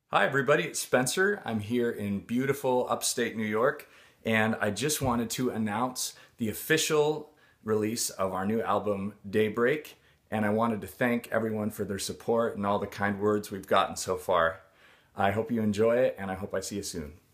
Hi everybody, it's Spencer. I'm here in beautiful upstate New York, and I just wanted to announce the official release of our new album, Daybreak, and I wanted to thank everyone for their support and all the kind words we've gotten so far. I hope you enjoy it, and I hope I see you soon.